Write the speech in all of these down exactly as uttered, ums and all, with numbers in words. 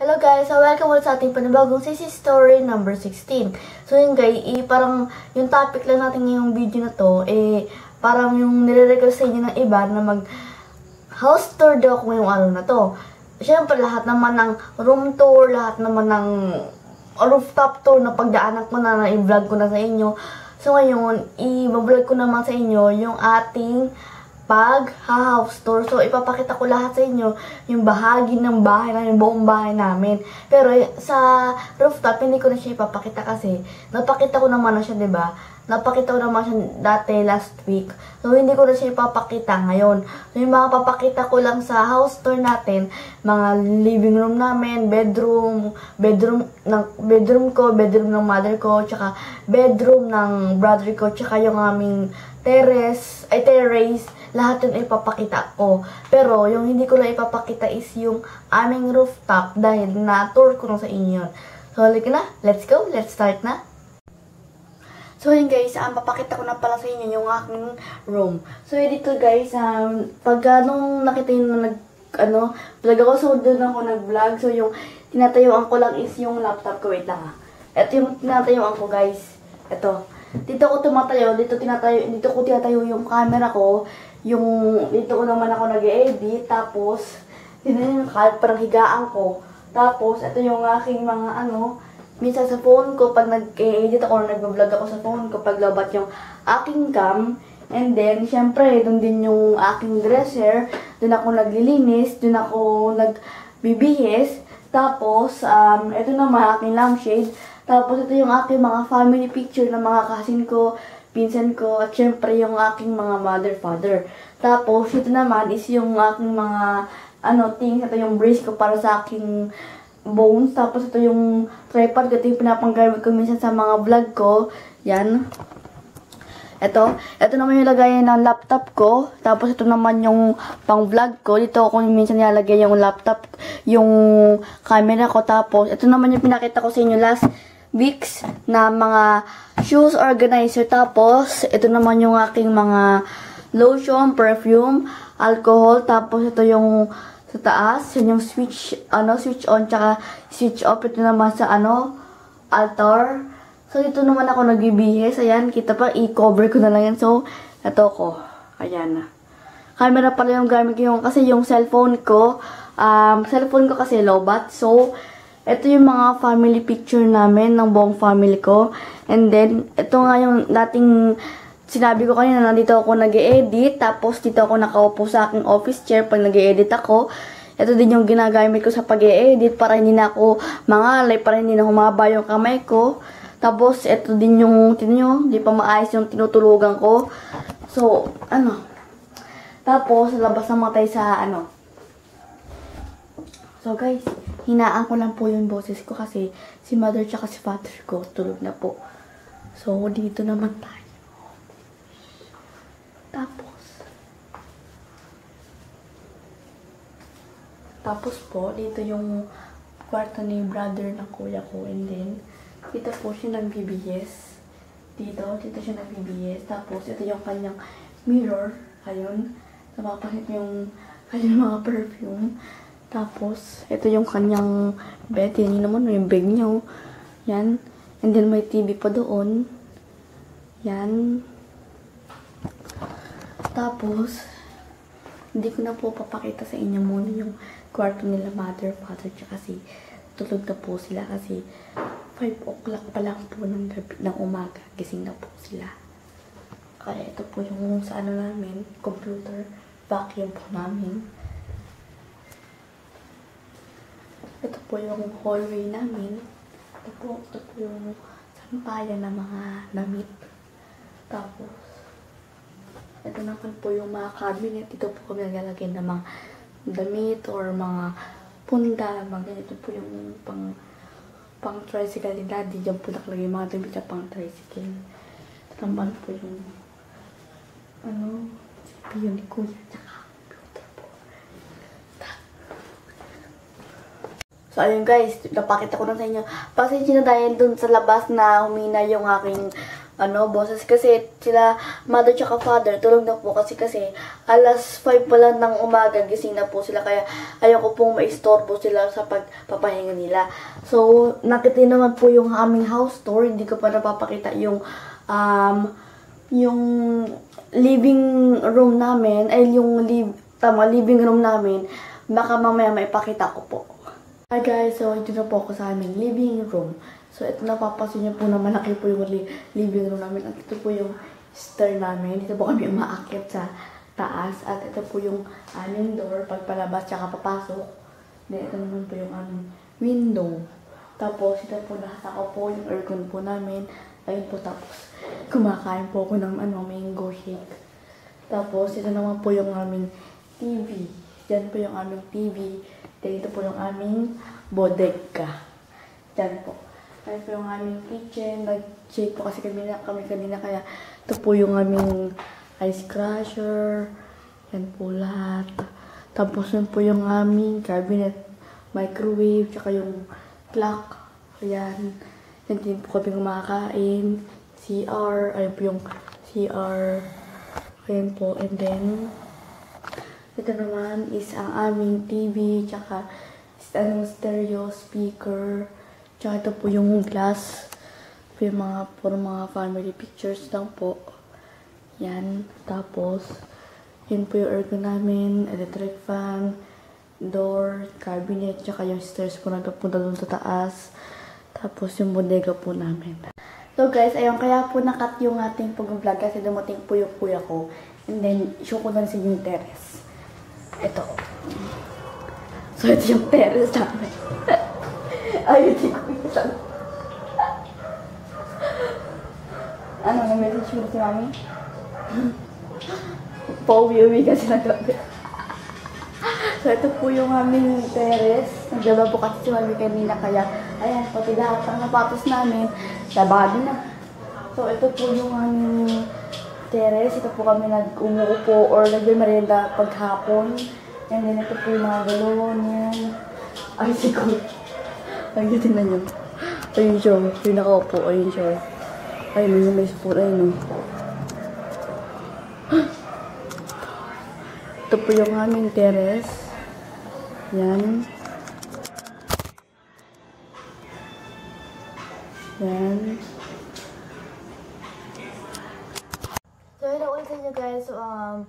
Hello guys, so welcome ulit sa ating panibagong Sissy Story number sixteen. So yun guys, eh, parang yung topic lang natin ngayong video na to, eh, parang yung nire-request sa inyo ng iba na mag house tour daw ako ngayong araw na to. Siyempre, lahat naman ng room tour, lahat naman ng rooftop tour na pagdaanan ko na, na i-vlog ko na sa inyo. So ngayon, i-vlog ko naman sa inyo yung ating pag-house tour. So, ipapakita ko lahat sa inyo yung bahagi ng bahay na yung buong bahay namin. Pero, sa rooftop, hindi ko na siya ipapakita kasi napakita ko naman na siya, diba? Napakita ko naman siya dati last week. So, hindi ko na siya ipapakita ngayon. So, yung mga papakita ko lang sa house tour natin, mga living room namin, bedroom, bedroom ng bedroom ko, bedroom ng mother ko, tsaka bedroom ng brother ko, tsaka yung aming terrace, ay terrace, lahat yun ipapakita ko. Pero, yung hindi ko na ipapakita is yung aming rooftop dahil na-tour ko na sa inyo. So, halika na. Let's go. Let's start na. So, yun guys, um, papakita ko na pala sa inyo yung aking room. So, dito guys, um, pag anong nakita nyo na nag, ano, vlog ako, so doon ako nag-vlog. So, yung tinatayuan ko lang is yung laptop ko. Wait lang ha. Ito yung tinatayuan ko guys. Ito. Dito ko tumatayo, dito tinatayo, dito ko tinatayo yung camera ko. Yung, dito ko naman ako nag-edit, tapos, dito yung parang higaan ko. Tapos, ito yung aking mga ano, minsan sa phone ko, pag nag-edit ako, nag-vlog ako sa phone ko, pag labat yung aking cam. And then, syempre, dun din yung aking dresser, dun ako naglilinis, dun ako nagbibihis. Tapos, um, ito naman aking lampshade. Tapos, ito yung aking mga family picture ng mga kasin ko, pinsan ko, at syempre yung aking mga mother, father. Tapos, ito naman is yung aking mga, ano, things. Ito yung brace ko para sa aking bones. Tapos, ito yung tripod ko. Ito yung pinapanggamit ko minsan sa mga vlog ko. Yan. Ito. Ito naman yung lagayan ng laptop ko. Tapos, ito naman yung pang-vlog ko. Dito ako minsan nilalagay yung laptop, yung camera ko. Tapos, ito naman yung pinakita ko sa inyo last weeks na mga shoes organizer. Tapos, ito naman yung aking mga lotion, perfume, alcohol. Tapos, ito yung sa taas. Yun yung switch, ano, switch on, tsaka switch off. Ito naman sa, ano, altar. So, dito naman ako nagbibihis. Ayan, kita pa, i-cover ko na lang yan. So, ito ko. Ayan. Camera pala yung gamit ko yung, kasi yung cellphone ko, um, cellphone ko kasi low-bat. So, ito yung mga family picture namin ng buong family ko. And then, ito nga yung dating sinabi ko kanina, nandito ako nag-e-edit. Tapos, dito ako nakaupo sa aking office chair pag nag-e-edit ako. Ito din yung ginagamit ko sa pag-e-edit para hindi na ako mangalay, para hindi na humaba yung kamay ko. Tapos, ito din yung, tinan nyo, hindi pa maayos yung tinutulugan ko. So, ano. Tapos, labas naman tayo sa, ano. So, guys, hinaan ko lang po yung boses ko kasi si mother tsaka si father ko tulog na po. So, dito naman tayo. Tapos, tapos po, dito yung kwarto ni brother ng kuya ko. And then, dito po siya nagbibihis. Dito, dito siya nagbibihis. Tapos, ito yung kanyang mirror. Ayun. Napapasit yung kanyang mga perfume. Tapos, ito yung kanyang bed. Yan yun naman, yung bed niya. Yan. And then, may T V pa doon. Yan. Tapos, hindi ko na po papakita sa inyo muna yung kwarto nila, mother, father, tsaka si tulog na po sila kasi five o'clock pa lang po ng, gabi, ng umaga. Gising na po sila. Kaya ito po yung sa ano namin, computer, vacuum po namin. Ito po yung hallway namin. Ito po, ito po yung sampayan ng mga damit. Tapos, ito naman po yung mga cabinet. Ito po kami naglalagay ng mga damit or mga punda. Mga ganito po yung pang pang tricycle ni daddy. Diyan po nakalagay mga damit na pang tricycle. Ito naman po yung ano, C P U ni kuya. Tsaka computer po. So, ayun guys, napakita ko na sa inyo. Pasensya na dahil dun sa labas na humina yung aking ano, boses kasi sila mother tsaka father tulog na po kasi kasi alas five pa lang ng umaga gising na po sila kaya ayoko pong maistorbo sila sa pagpapahinga nila. So, nakita naman po yung aming house tour, hindi ko pa napapakita yung um, yung living room namin, ay yung live, tama, living room namin, baka mamaya maipakita ko po. Hi guys, so ito na po ako sa aming living room. So, ito napapasin niyo po na malaki po yung li living room namin. At ito po yung stair namin. Dito po kami umaakyat sa taas. At ito po yung aming door pag palabas tsaka papasok. Then, ito naman po yung aming window. Tapos, ito po nakasaka po yung aircon po namin. Ayun po, tapos kumakain po ako ng ano, mango shake. Tapos, ito naman po yung aming T V. Diyan po yung aming T V. Then, ito po yung aming bodega. Diyan po. Ayun po yung aming kitchen. Nag-shake po kasi kami, na, kami kanina. Kaya ito po yung aming ice crusher. Yan po lahat. Tapos yun po yung aming cabinet, microwave, tsaka yung clock. Ayan. Yan din po kami kumakain. C R. Ayun po yung C R. Ayan po. And then, ito naman is ang aming T V, tsaka ano, stereo, speaker. Tsaka ito po yung glass. Po yung mga, puro mga family pictures lang po. Yan. Tapos, yun po yung aircon namin, electric fan, door, cabinet, tsaka yung stairs po na papunta dun sa taas. Tapos yung bodega po namin. So guys, ayun, kaya po nakat yung ating pag-vlog kasi dumating po yung kuya ko. And then, show ko lang sa yung terrace. Ito. So, ito yung terrace namin. Ayun, di ko isa. Ano, na-message mo si mami? Pauwi-uwi kasi na gabi. So, ito po yung aming terrace. Nagdaba po kasi si mami kanina, kaya, ayan, pati lahat ng sapatos namin, labado na. So, ito po yung aming terrace. Ito po kami nag-umuupo or nag-merienda paghapon. And then, ito po yung mga galon, yan. Ay, siguro. Ay, tingnan nyo. Ayun siya. Yung nakaupo. Ayun siya. Ayun, yung may support. Ayun. Ito po yung aming terrace. Yan. Yan. So, hello ulit sa inyo guys. So, um,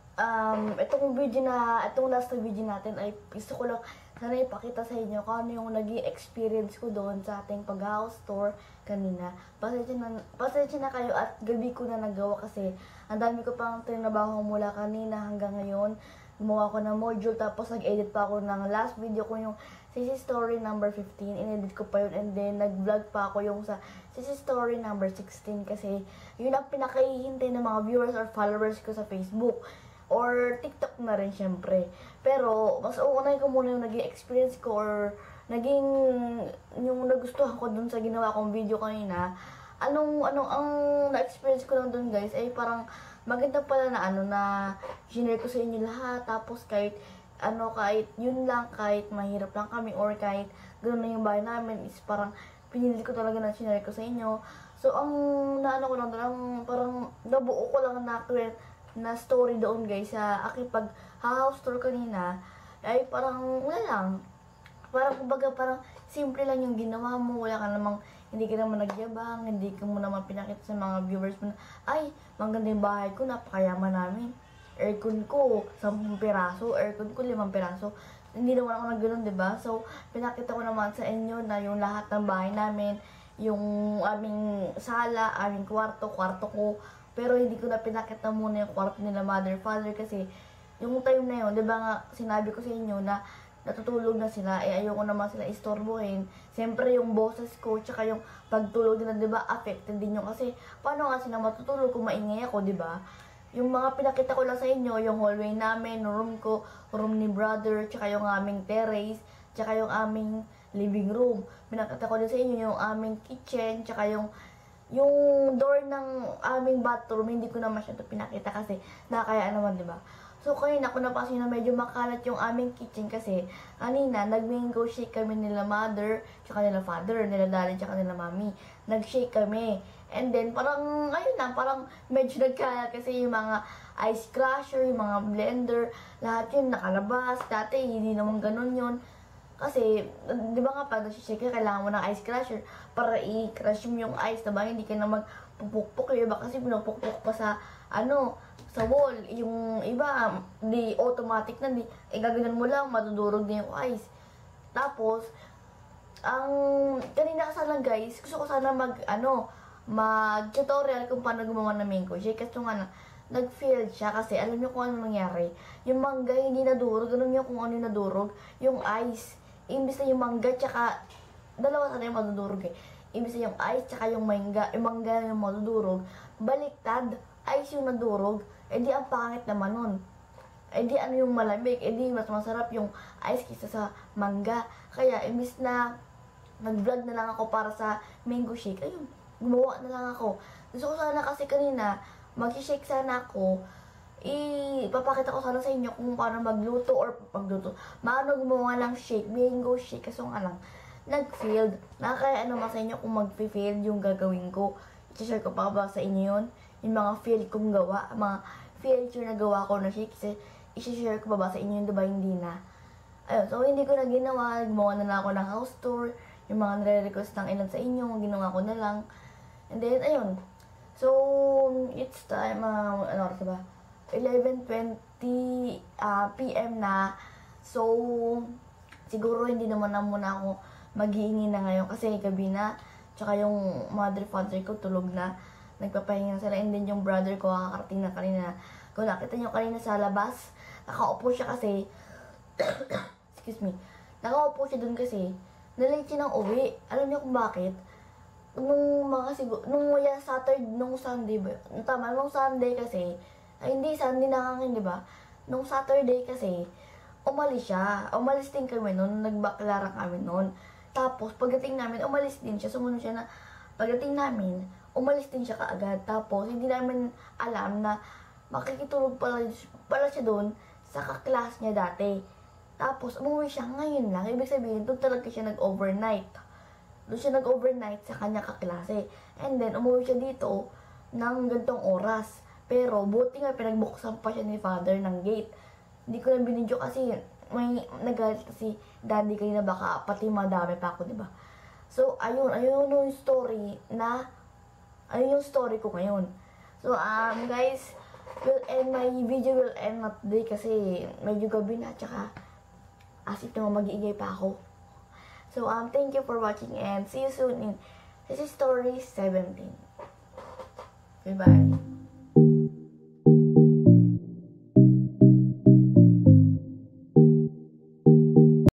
um, itong video na, itong last na video natin ay gusto ko lang sana ipakita sa inyo kung ano yung naging experience ko doon sa ating pag-house tour kanina. Pasensya na, pasensya na kayo at gabi ko na nagawa kasi ang dami ko pang trinabaho mula kanina hanggang ngayon. Gumawa ko ng module tapos nag-edit pa ako ng last video ko yung Sissy Story number fifteen. In-edit ko pa yun and then nag-vlog pa ako yung sa Sissy Story number sixteen kasi yun ang pinakahihintay ng mga viewers or followers ko sa Facebook. Or TikTok na rin syempre. Pero, mas uunahin ko muna yung naging experience ko or naging, yung nagustuhan ko dun sa ginawa kong video kanina. Anong, anong, ang na-experience ko lang dun guys ay parang maganda pala na ano na sinare ko sa inyo lahat. Tapos kahit, ano, kahit yun lang, kahit mahirap lang kami or kahit gano'n na yung bahay namin is parang pinili ko talaga na sinare ko sa inyo. So, ang naano ko lang doon, parang nabuo ko lang na na story doon guys sa aking pag house tour kanina ay parang wala lang, parang kumbaga parang simple lang yung ginawa mo, wala ka namang, hindi ka naman nagyabang, hindi ka mo naman pinakita sa mga viewers mo na ay maganda yung bahay ko, napakayaman namin, aircon ko sampung piraso, aircon ko limang piraso, hindi naman ako nagganon, diba? So pinakita ko naman sa inyo na yung lahat ng bahay namin, yung aming sala, aming kwarto, kwarto ko. Pero hindi ko na pinakita muna yung kwarto nila mother, father kasi yung time na yun, di ba nga sinabi ko sa inyo na natutulog na sila, eh ayoko naman sila istorbohin. Siyempre yung boses ko, tsaka yung pagtulog nila, di ba, affected din yun kasi paano nga sila matutulog kung maingay ako, di ba? Yung mga pinakita ko lang sa inyo, yung hallway namin, room ko, room ni brother, tsaka yung aming terrace, tsaka yung aming living room. Pinakita ko din sa inyo yung aming kitchen, tsaka yung yung door ng aming bathroom, hindi ko na masyado pinakita kasi nakakaya naman, di ba? So, kanina ko napansin na medyo makalat yung aming kitchen kasi kanina, nag-mango shake kami nila mother, tsaka nila father, nila daddy, tsaka nila mommy. Nag-shake kami. And then, parang, ayun na, parang medyo nagkalat kasi yung mga ice crusher, yung mga blender, lahat yun nakalabas. Dati, hindi naman ganun yun. Kasi, di ba nga, pag nasi-shake ka, kailangan mo ng ice crusher para i-crush mo yung ice, diba? Hindi ka na magpupukpok yung iba kasi pinupukpok pa sa, ano, sa wall. Yung iba, di automatic na, di, eh, gaganan mo lang, madudurog na yung ice. Tapos, ang, kanina sana guys, gusto ko sana mag, ano, mag-tutorial kung paano gumawa ng mango shake. Kasi nga, nag-failed siya kasi alam niyo kung ano nangyari. Yung mangga hindi nadurog, alam niyo kung ano yung nadurog? Yung ice. Imbis na yung mangga, tsaka, dalawa sana yung madudurog eh. Imbis na yung ice, tsaka yung mangga, yung mangga yung madudurog, baliktad, ice yung nadurog, edi ang pangit naman nun. Edi ano yung malamig, edi mas masarap yung ice kaysa sa mangga. Kaya, imbis na nag-vlog na lang ako para sa mango shake, ayun, gumawa na lang ako. Gusto ko sana kasi kanina, mag-shake sana ako, ipapakita ko sana sa inyo kung paano magluto or magluto. Paano gumawa ng shake, mango shake. Kasi nga lang, nag-failed. Nakakaya ano sa inyo kung mag-failed yung gagawin ko. I-share ko pa ba sa inyo yun? Yung mga failed kong gawa, mga failed yung nagawa ko na shake. Kasi i-share ko pa ba sa inyo yun, diba? Hindi na. Ayun, so hindi ko na ginawa. Gumawa na lang ako ng house tour. Yung mga nare-request ng ilan sa inyo, ginawa ko na lang. And then, ayun. So, it's time, uh, ano oras ba? eleven twenty uh, p m na. So, siguro hindi naman na muna ako maghihingi na ngayon kasi gabi na. Tsaka yung mother, father ko tulog na. Nagpapahinga sila. And then yung brother ko, kakarating na kanina. Kung nakita nyo kanina sa labas, nakaupo siya kasi, excuse me, nakaupo siya dun kasi, nalate siya ng uwi. Alam niyo kung bakit? Nung mga siguro, nung wala Saturday, nung Sunday ba? Tama, nung Sunday kasi, ay hindi, Sunday na kangin, di ba? Nung Saturday kasi, umalis siya. Umalis din kami noon, nagbaklara kami noon. Tapos, pagdating namin, umalis din siya. Sumunod siya na, pagdating namin, umalis din siya kaagad. Tapos, hindi namin alam na makikitulog pala, pala siya doon sa kaklas niya dati. Tapos, umuwi siya ngayon lang. Ibig sabihin, doon talaga siya nag-overnight. Doon siya nag-overnight sa kanya kaklase. And then, umuwi siya dito ng gantong oras. Pero, buti nga pinagbuksan pa siya ni father ng gate. Hindi ko na binidyo kasi may nagalit kasi daddy kayo na baka pati madami pa ako, diba? So, ayun. Ayun yung story na, ayun yung story ko ngayon. So, um, guys, will end, my video will end not today kasi medyo gabi na, tsaka as if naman mag-iigay pa ako. So, um, thank you for watching and see you soon in This is Story seventeen. Goodbye.